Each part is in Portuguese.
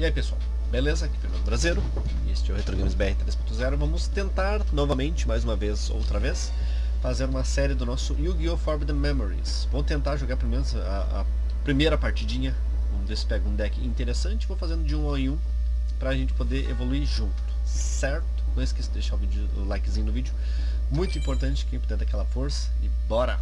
E aí pessoal, beleza? Aqui é o Fernando Brasileiro, este é o Retro Games BR 3.0. Vamos tentar novamente, mais uma vez, outra vez, fazer uma série do nosso Yu-Gi-Oh! Forbidden Memories. Vou tentar jogar pelo menos a primeira partidinha, vamos ver se pega um deck interessante. Vou fazendo de 1 em 1 pra gente poder evoluir junto, certo? Não esqueça de deixar o likezinho no vídeo, muito importante, quem puder dar aquela força, e bora!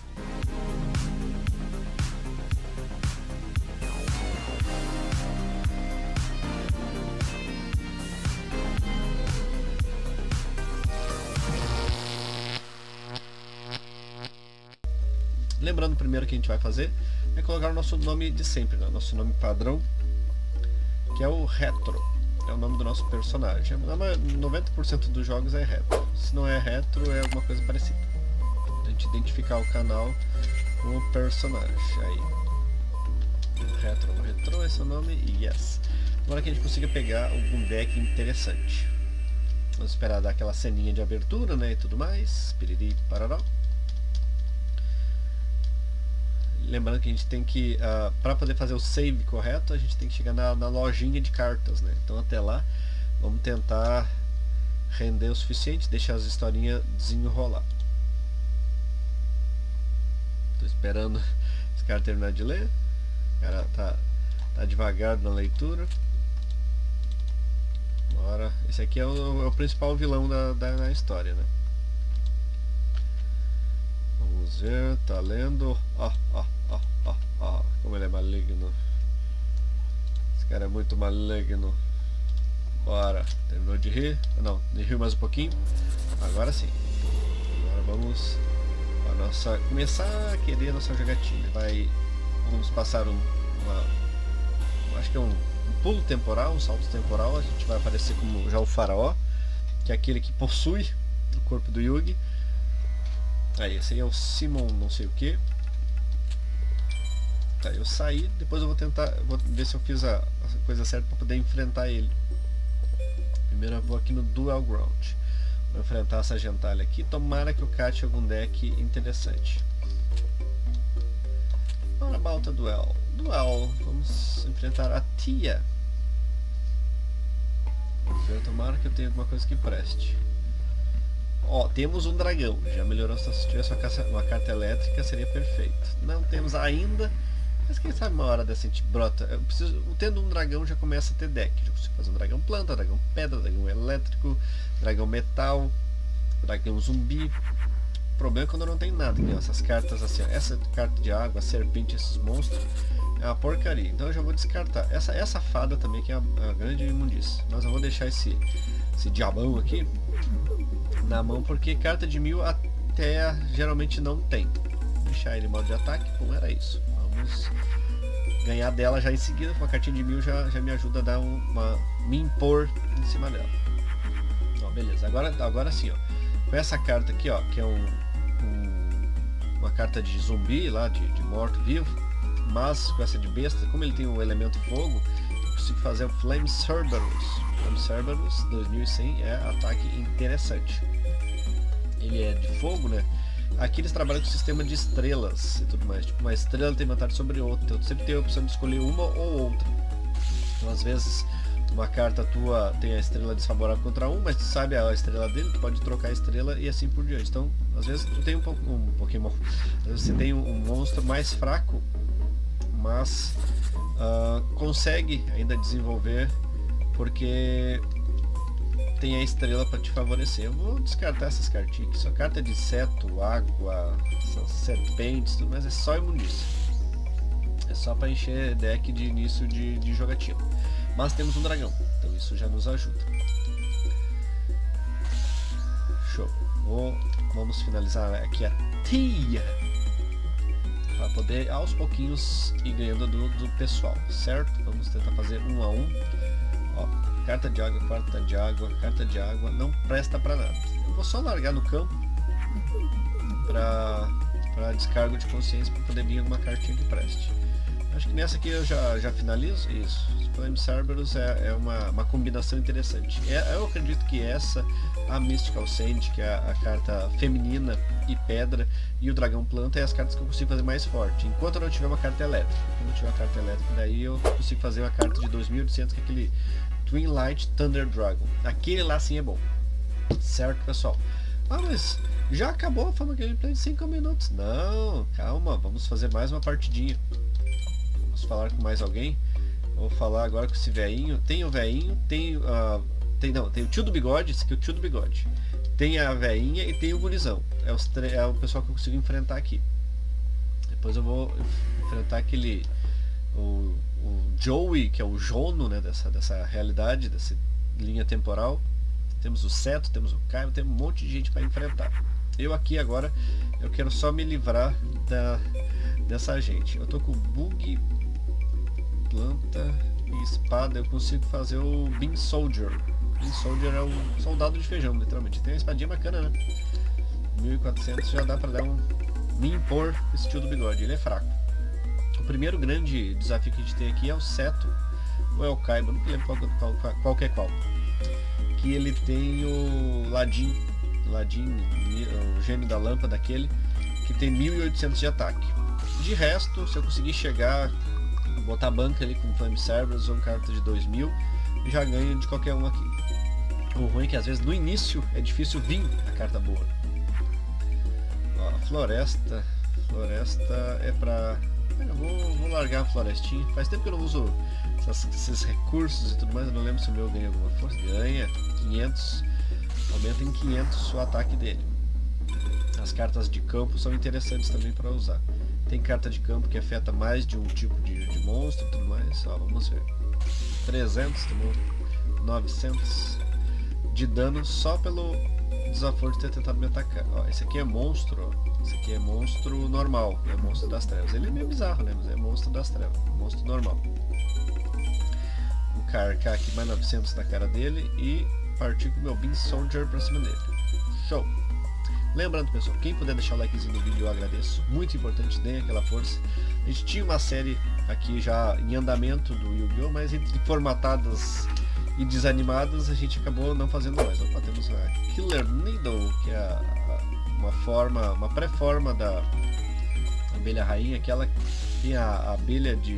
Lembrando, primeiro que a gente vai fazer é colocar o nosso nome de sempre, né? Nosso nome padrão, que é o Retro, é o nome do nosso personagem. 90% dos jogos é Retro, se não é Retro é alguma coisa parecida. A gente identificar o canal com o personagem. Aí, Retro, esse é o nome, e yes. Agora que a gente consiga pegar algum deck interessante. Vamos esperar dar aquela ceninha de abertura, né, e tudo mais. Piriri, pararó. Lembrando que a gente tem que, para poder fazer o save correto, a gente tem que chegar na lojinha de cartas, né? Então até lá, vamos tentar render o suficiente, deixar as historinhas desenrolar. Tô esperando esse cara terminar de ler. O cara tá devagar na leitura. Bora. Esse aqui é o principal vilão da história, né? Vamos ver, tá lendo. Como ele é maligno. Esse cara é muito maligno. Bora. Terminou de rir? Não, de rir mais um pouquinho. Agora sim. Agora vamos começar a querer a nossa jogatina. Vamos passar acho que é um pulo temporal, um salto temporal. A gente vai aparecer como já o faraó, que é aquele que possui o corpo do Yugi. Aí, esse aí é o Simon não sei o que. Tá, eu saí, depois eu vou ver se eu fiz a coisa certa para poder enfrentar ele. Primeiro eu vou aqui no Duel Ground. Vou enfrentar essa gentalha aqui, tomara que eu cate algum deck interessante. What about a duel? Vamos enfrentar a Tia. Vamos ver, tomara que eu tenha alguma coisa que preste. Ó, temos um dragão, já melhorou. Se tivesse uma carta elétrica seria perfeito. Não temos ainda, mas quem sabe uma hora dessa a gente brota. Tendo um dragão já começa a ter deck. Já consigo fazer um dragão planta, dragão pedra, dragão elétrico, dragão metal, dragão zumbi. O problema é quando não tem nada, né? Essas cartas assim, ó, essa carta de água, serpente, esses monstros, é uma porcaria. Então eu já vou descartar. Essa fada também que é a grande imundícia. Mas eu vou deixar esse diabão aqui na mão, porque carta de 1000 até geralmente não tem. Vou deixar ele em modo de ataque, como era isso. Vamos ganhar dela já em seguida. Com uma cartinha de 1000 já me ajuda a dar me impor em cima dela. Ó, beleza, agora sim, ó. Com essa carta aqui, ó, que é uma carta de zumbi lá, de morto-vivo, mas com essa de besta, como ele tem o elemento fogo, eu consigo fazer o Flame Cerberus. Flame Cerberus 2100 é ataque interessante. Ele é de fogo, né? Aqui eles trabalham com o sistema de estrelas e tudo mais. Tipo, uma estrela tem vantagem sobre outra. Então, sempre tem a opção de escolher uma ou outra. Então, às vezes, uma carta tua tem a estrela desfavorável contra um, mas tu sabe a estrela dele, tu pode trocar a estrela e assim por diante. Então, às vezes tu tem um Pokémon, às vezes você tem um monstro mais fraco, mas consegue ainda desenvolver porque tem a estrela para te favorecer. Eu vou descartar essas cartinhas aqui, só carta de seto, água, serpentes, tudo mais, é só imundícia. É só para encher deck de início de jogatina. Mas temos um dragão, então isso já nos ajuda. Show. Vamos finalizar aqui a Tia, para poder aos pouquinhos ir ganhando do pessoal, certo? Vamos tentar fazer 1 a 1. Ó, carta de água, carta de água, não presta pra nada. Eu vou só largar no campo pra descargo de consciência, para poder vir alguma cartinha que preste. Acho que nessa aqui eu já finalizo. Isso. Flame Cerberus é uma combinação interessante. Eu acredito que essa, a Mystical Sand, que é a carta feminina e pedra, e o dragão planta é as cartas que eu consigo fazer mais forte. Enquanto eu não tiver uma carta elétrica. Quando eu tiver uma carta elétrica, daí eu consigo fazer uma carta de 2800, que é aquele Twin Light Thunder Dragon. Aquele lá sim é bom. Certo, pessoal? Ah, mas já acabou a Fama Gameplay de 5 minutos. Não, calma, vamos fazer mais uma partidinha. Vamos falar com mais alguém. Vou falar agora com esse velhinho. Tem o velhinho, tem o tio do bigode. Esse aqui é o tio do bigode. Tem a velhinha e tem o gurizão. É o pessoal que eu consigo enfrentar aqui. Depois eu vou enfrentar aquele... O Joey, que é o Jono, né, dessa realidade, dessa linha temporal. Temos o Seto, temos o Caio, temos um monte de gente para enfrentar. Eu aqui agora, eu quero só me livrar dessa gente. Eu tô com bug, planta e espada. Eu consigo fazer o Bean Soldier. Bean Soldier é um soldado de feijão, literalmente. Tem uma espadinha bacana, né? 1400 já dá pra me impor esse tio do bigode. Ele é fraco. O primeiro grande desafio que a gente tem aqui é o Seto ou é o Kaiba, não me lembro qual que é qual. Que ele tem o Ladin, o gênio da lâmpada aquele, que tem 1800 de ataque. De resto, se eu conseguir chegar, botar a banca ali com Flame Cerberus ou um carta de 2000, eu já ganho de qualquer um aqui. O ruim é que às vezes no início é difícil vir a carta boa. Ó, floresta é pra... Eu vou largar a florestinha. Faz tempo que eu não uso esses recursos e tudo mais. Eu não lembro se o meu ganha alguma força. Ganha 500. Aumenta em 500 o ataque dele. As cartas de campo são interessantes também para usar. Tem carta de campo que afeta mais de um tipo de monstro e tudo mais. Ó, vamos ver. 300, tomou 900 de dano só pelo desaforo de ter tentado me atacar. Ó, esse aqui é monstro, ó. Esse aqui é monstro normal, é monstro das trevas. Ele é meio bizarro, né? Mas é monstro das trevas, monstro normal. Vou carcar aqui mais 900 na cara dele e partir com o meu Bean Soldier pra cima dele. Show! Lembrando, pessoal, quem puder deixar o likezinho no vídeo eu agradeço. Muito importante, deem aquela força. A gente tinha uma série aqui já em andamento do Yu-Gi-Oh! Mas entre formatadas e desanimadas a gente acabou não fazendo mais. Opa, temos a Killer Needle, que é uma pré-forma da abelha rainha, aquela tem a abelha de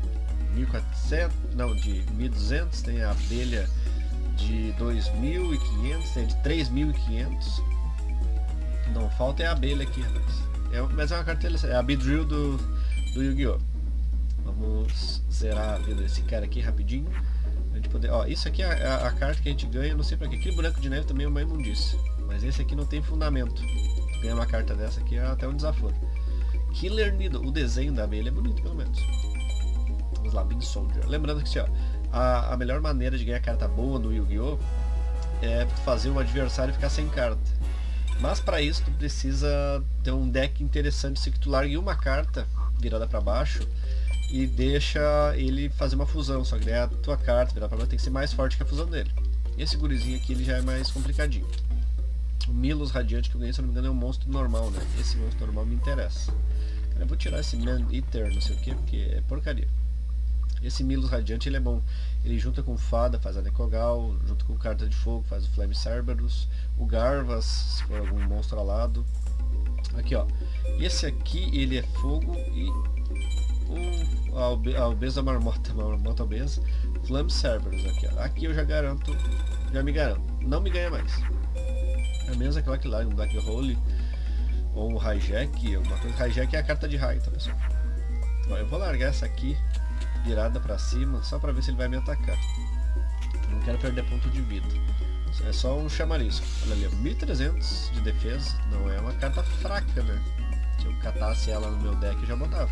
1400, não, de 1200, tem a abelha de 2500, tem a de 3500. Não falta é a abelha aqui, mas é uma cartela, é a Beedrill do Yu-Gi-Oh! Vamos zerar a vida desse cara aqui rapidinho. A gente poder, ó, isso aqui é a carta que a gente ganha, não sei pra quê. Aquele boneco de neve também é uma imundícia, mas esse aqui não tem fundamento. Ganhar uma carta dessa aqui é até um desaforo. Killer Needle, o desenho da abelha é bonito pelo menos. Vamos lá, Bean Soldier. Lembrando que assim, ó, a melhor maneira de ganhar carta boa no Yu-Gi-Oh! É fazer o adversário ficar sem carta. Mas para isso tu precisa ter um deck interessante, se que tu largue uma carta virada para baixo e deixa ele fazer uma fusão, só que daí a tua carta virada para baixo tem que ser mais forte que a fusão dele. Esse gurizinho aqui ele já é mais complicadinho. O Milos Radiante que eu ganhei, se não me engano, é um monstro normal, né? Esse monstro normal me interessa. Cara, eu vou tirar esse Man Eater, não sei o que, porque é porcaria. Esse Milos Radiante ele é bom. Ele junta com Fada, faz a Nekogal, junto com Carta de Fogo, faz o Flame Cerberus, o Garvas, se for algum monstro alado. Aqui, ó. Esse aqui, ele é fogo e a obesa marmota obesa, Flame Cerberus, aqui, ó. Aqui eu já garanto, já me garanto. Não me ganha mais. É menos aquela que lá, um Black Hole ou um Hijack, alguma coisa. Hijack é a carta de raio, tá, pessoal? Ó, eu vou largar essa aqui virada pra cima, só pra ver se ele vai me atacar. Não quero perder ponto de vida. É só um chamariz. Olha ali, 1300 de defesa. Não é uma carta fraca, né? Se eu catasse ela no meu deck eu já botava.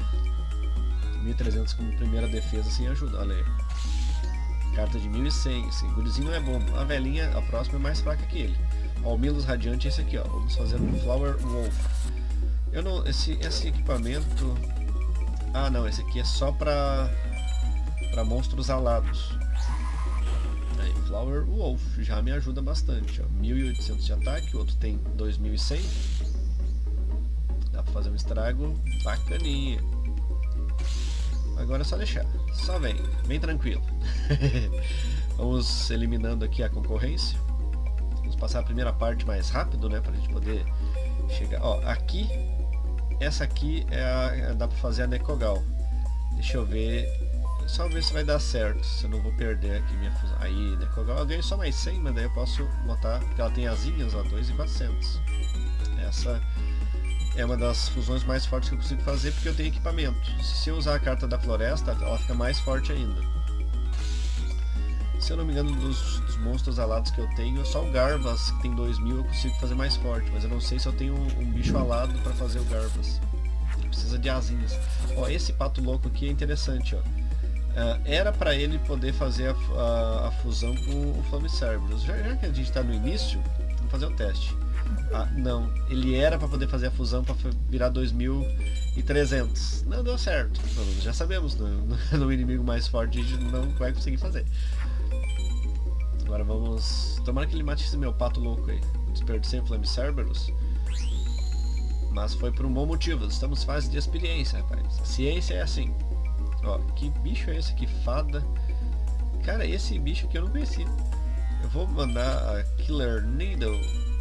1300 como primeira defesa sem ajuda. Olha aí. Carta de 1100. Esse gurizinho não é bom. A velhinha, a próxima é mais fraca que ele. Ó, o Milos Radiante é esse aqui, ó. Vamos fazer um Flower Wolf. Eu não... Esse equipamento... Ah, não, esse aqui é só pra monstros alados. Aí, Flower Wolf já me ajuda bastante, ó. 1800 de ataque, o outro tem 2100. Dá pra fazer um estrago bacaninha. agora é só deixar. Só vem tranquilo. Vamos eliminando aqui a concorrência. Vamos passar a primeira parte mais rápido, né? Pra gente poder chegar. Ó, aqui. Essa aqui dá pra fazer a Nekogal. Deixa eu ver. Só ver se vai dar certo. Se eu não vou perder aqui minha fusão. Aí, Nekogal, eu ganho só mais 100, mas daí eu posso botar. Porque ela tem asinhas, ó, 2.400. Essa é uma das fusões mais fortes que eu consigo fazer porque eu tenho equipamento. Se eu usar a carta da floresta, ela fica mais forte ainda. Se eu não me engano, dos monstros alados que eu tenho, só o Garbas, que tem 2000, eu consigo fazer mais forte. Mas eu não sei se eu tenho um bicho alado para fazer o Garbas. Ele precisa de asinhas. Ó, esse pato louco aqui é interessante, ó. Era para ele poder fazer a fusão com o Flame Cerberus. Já que a gente está no início, vamos fazer o teste. Não, ele era para poder fazer a fusão para virar 2300. Não deu certo. Já sabemos, no inimigo mais forte a gente não vai conseguir fazer. Agora vamos... Tomara que ele mate esse meu pato louco aí. Desperdicei o Flame Cerberus. Mas foi por um bom motivo. Estamos em fase de experiência, rapaz. A ciência é assim. Ó, que bicho é esse aqui? Fada. Cara, esse bicho aqui eu não conhecia. Eu vou mandar a Killer Needle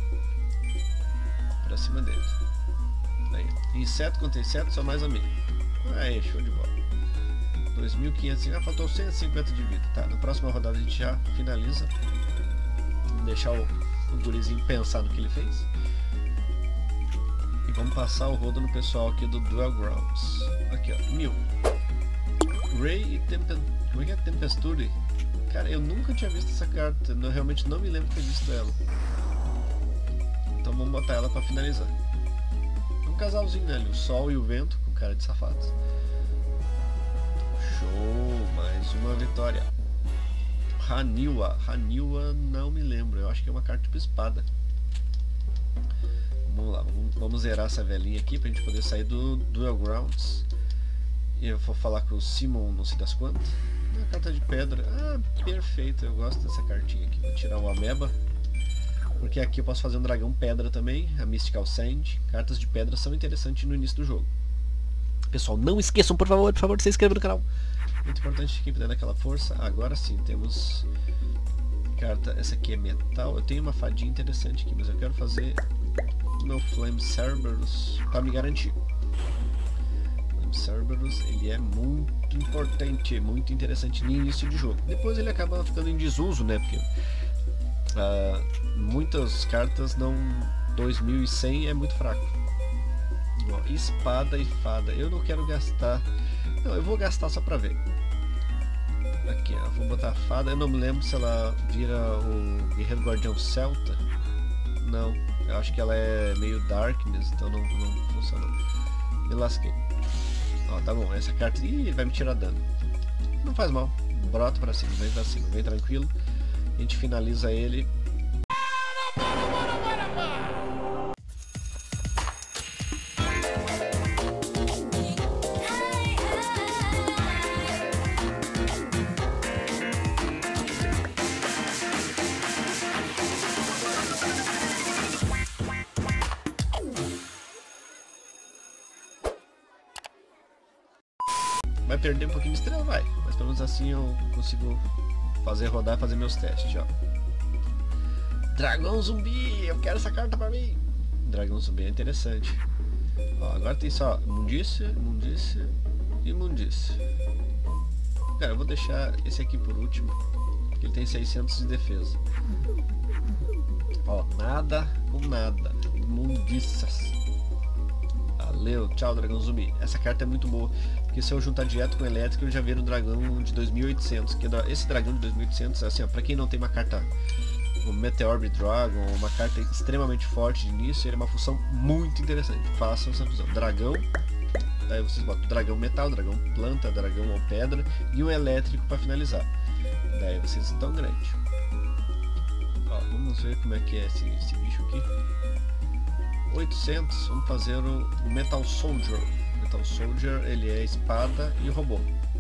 pra cima dele. Aí, inseto contra inseto, só mais amigo. Aí, show de bola. 2.500, faltou 150 de vida. Tá, na próxima rodada a gente já finaliza. Vamos deixar o gurizinho pensar no que ele fez. E vamos passar o rodo no pessoal aqui do Duel Grounds. Aqui, ó, 1000. Ray e Como é que é? Tempesture? Cara, eu nunca tinha visto essa carta. Eu realmente não me lembro de ter visto ela. Então vamos botar ela pra finalizar. Um casalzinho, né? O Sol e o Vento, com cara de safados. Show! Mais uma vitória. Haniwa. Haniwa não me lembro. Eu acho que é uma carta tipo espada. Vamos lá. Vamos zerar essa velhinha aqui pra gente poder sair do Duel Grounds. E eu vou falar com o Simon, não sei das quantas. Uma carta de pedra. Ah, perfeito. Eu gosto dessa cartinha aqui. Vou tirar o Ameba. Porque aqui eu posso fazer um dragão pedra também. A Mystical Sand. Cartas de pedra são interessantes no início do jogo. Pessoal, não esqueçam, por favor, de se inscrever no canal. Muito importante quem puder dar aquela força. Agora sim, temos carta. Essa aqui é metal. Eu tenho uma fadinha interessante aqui, mas eu quero fazer meu Flame Cerberus para me garantir. Flame Cerberus, ele é muito importante, muito interessante no início de jogo. Depois ele acaba ficando em desuso, né? Porque muitas cartas não... 2100 é muito fraco. Ó, espada e fada. Eu não quero gastar. Não, eu vou gastar só pra ver. Aqui, ó, vou botar a fada. Eu não me lembro se ela vira o Guerreiro Guardião Celta. Não, eu acho que ela é meio Darkness, então não funciona. Me lasquei. Ó, tá bom, essa carta... Ih, vai me tirar dano. Não faz mal. Brota pra cima, vem pra cima, vem tranquilo. A gente finaliza ele. Vai perder um pouquinho de estrela, vai. Mas pelo menos assim eu consigo fazer rodar e fazer meus testes, ó. Dragão zumbi, eu quero essa carta pra mim. Dragão zumbi é interessante. Ó, agora tem só imundícia, imundícia e imundícia. Cara, eu vou deixar esse aqui por último, porque ele tem 600 de defesa. Ó, nada com nada. Imundícias. Valeu, tchau dragão zumbi. Essa carta é muito boa, porque se eu juntar direto com o elétrico eu já viro o dragão de 2800. Que esse dragão de 2800, assim, ó, pra quem não tem uma carta, o Meteor Dragon, uma carta extremamente forte de início, ele é uma função muito interessante. Façam essa fusão. Dragão, daí vocês botam dragão metal, dragão planta, dragão ou pedra e um elétrico para finalizar. Daí vocês estão grande. Ó, vamos ver como é que é esse bicho aqui. 800, vamos fazer o Metal Soldier. Metal Soldier, ele é espada e robô.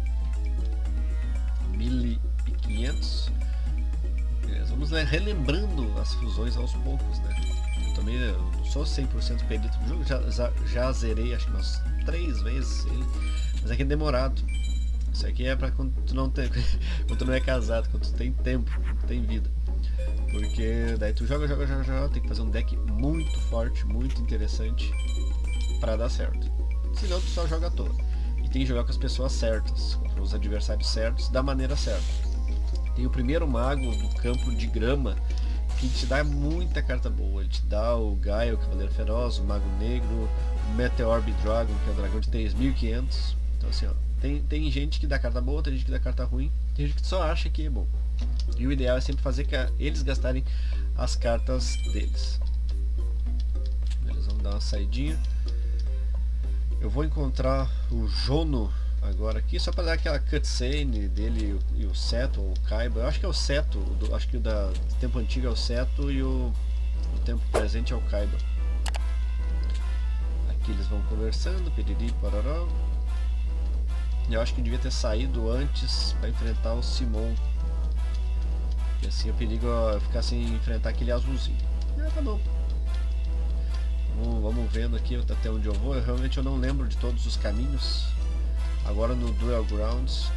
1500. Beleza, vamos relembrando as fusões aos poucos, né? Eu também não sou 100% perito do jogo, já zerei acho que umas 3 vezes ele, mas é que é demorado. Isso aqui é pra quando tu não tem, quando tu não é casado, quando tu tem tempo, tem vida. Porque daí tu joga, tem que fazer um deck muito forte, muito interessante pra dar certo. Senão tu só joga à toa. E tem que jogar com as pessoas certas, com os adversários certos, da maneira certa. Tem o primeiro mago do campo de grama, que te dá muita carta boa. Ele te dá o Gaia, o Cavaleiro Feroz, o Mago Negro, o Meteor Dragon, que é o dragão de 3.500. Então assim, ó, tem gente que dá carta boa, tem gente que dá carta ruim, tem gente que só acha que é bom. E o ideal é sempre fazer que eles gastarem as cartas deles. Beleza, vamos dar uma saidinha. Eu vou encontrar o Jono agora aqui, só para dar aquela cutscene dele e o Seto, ou o Kaiba. Eu acho que é o Seto, acho que o do tempo antigo é o Seto e o tempo presente é o Kaiba. Aqui eles vão conversando, piriri, pororó. Eu acho que devia ter saído antes para enfrentar o Simon. E assim eu perigo ficar sem enfrentar aquele azulzinho. Tá bom. Vamos vendo aqui até onde eu vou. Realmente eu não lembro de todos os caminhos. Agora no Duel Grounds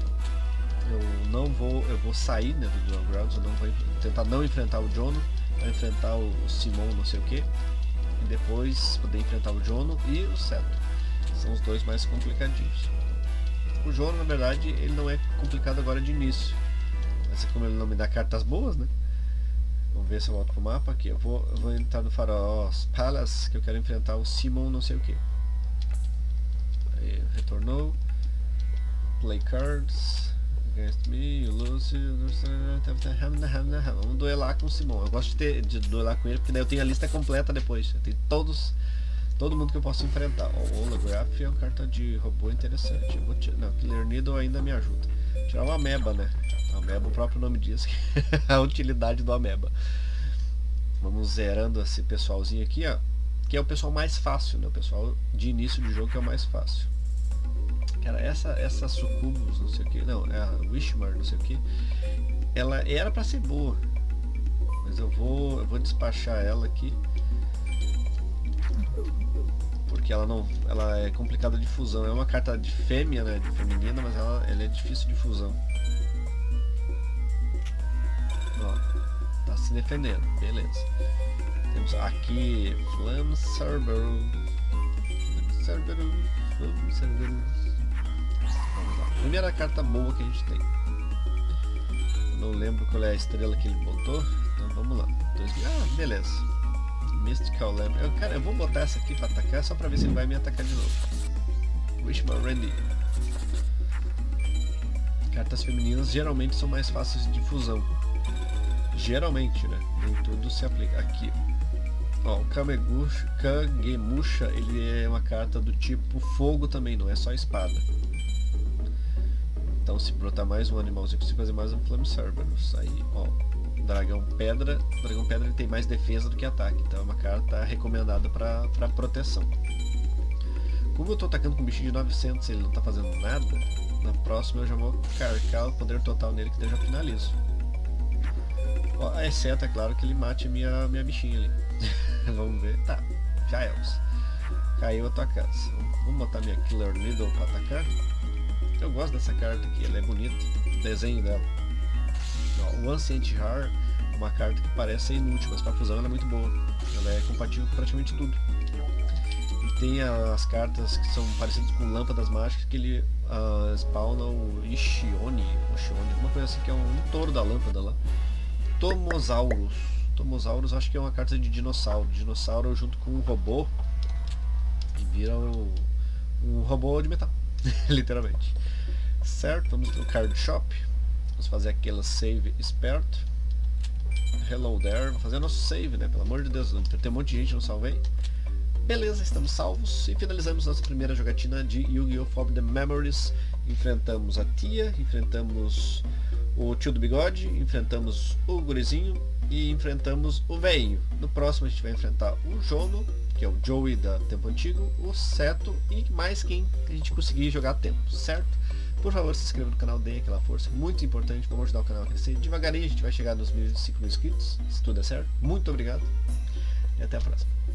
eu vou sair, né, do Duel Grounds. Eu não vou tentar não enfrentar o Jono, vou enfrentar o Simon não sei o que, e depois poder enfrentar o Jono e o Seto. São os dois mais complicadinhos. O Jono, na verdade, ele não é complicado agora de início, mas como ele não me dá cartas boas, né? Vamos ver se eu volto pro mapa aqui. Eu vou entrar no Pharaoh's Palace, que eu quero enfrentar o Simon não sei o que. Aí, retornou. Play cards. Against me, you lose. Vamos duelar com o Simon. Eu gosto de duelar com ele, porque daí eu tenho a lista completa depois. Eu tenho todo mundo que eu posso enfrentar. O Holograph é uma carta de robô interessante. Eu vou não, Killer Needle ainda me ajuda. Tirar o Ameba, né? O Ameba, o próprio nome diz a utilidade do Ameba. Vamos zerando esse pessoalzinho aqui, ó, que é o pessoal mais fácil, né? O pessoal de início de jogo que é o mais fácil. Cara, essa Sucubus, não sei o que, não, é a Wishmar, não sei o que, ela era pra ser boa, mas eu vou despachar ela aqui, porque ela é complicada de fusão. É uma carta de fêmea, né, de feminina, mas ela é difícil de fusão. Ó, tá se defendendo, beleza. Temos aqui Flame Cerberus. Vamos lá. Primeira carta boa que a gente tem. Eu não lembro qual é a estrela que ele botou. Então vamos lá. Beleza. Mystical Lamp. Cara, eu vou botar essa aqui pra atacar só pra ver se ele vai me atacar de novo. Wishmar Randy. Cartas femininas geralmente são mais fáceis de fusão. Geralmente, né? Nem tudo se aplica. Aqui, ó, o Kagemusha, ele é uma carta do tipo fogo também, não é só espada. Então se brotar mais um animalzinho, consigo fazer mais um Flame Cerberus. Aí, ó, Dragão Pedra. O Dragão Pedra ele tem mais defesa do que ataque, então é uma carta recomendada para proteção. Como eu tô atacando com um bichinho de 900 e ele não tá fazendo nada, na próxima eu já vou carcar o poder total nele, que daí eu já finalizo. Ó, exceto, é claro, que ele mate minha bichinha ali. Vamos ver. Tá, já é. Caiu a tua casa. Vamos botar minha Killer Needle pra atacar. Eu gosto dessa carta aqui, ela é bonita. O desenho dela. Ó, o Ancient Har é uma carta que parece ser inútil, mas pra fusão ela é muito boa. Ela é compatível com praticamente tudo. E tem as cartas que são parecidas com lâmpadas mágicas, que ele spawna o Ishioni, alguma coisa assim, que é um touro da lâmpada lá. Tomosaurus acho que é uma carta de dinossauro. Dinossauro junto com um robô e vira um robô de metal. Literalmente. Certo, vamos no Card Shop. Vamos fazer aquele save esperto. Hello there. Vamos fazer nosso save, né? Pelo amor de Deus, tem um monte de gente, não salvei. Beleza, estamos salvos e finalizamos nossa primeira jogatina de Yu-Gi-Oh! For the Memories. Enfrentamos a tia, enfrentamos o tio do bigode, enfrentamos o gurizinho e enfrentamos o velhinho. No próximo a gente vai enfrentar o Jono, que é o Joey da Tempo Antigo, o Seto e mais quem a gente conseguir jogar a tempo, certo? Por favor, se inscreva no canal, dê aquela força, muito importante, vamos ajudar o canal a crescer. Devagarinho a gente vai chegar nos 5.000 inscritos, se tudo der certo. Muito obrigado e até a próxima.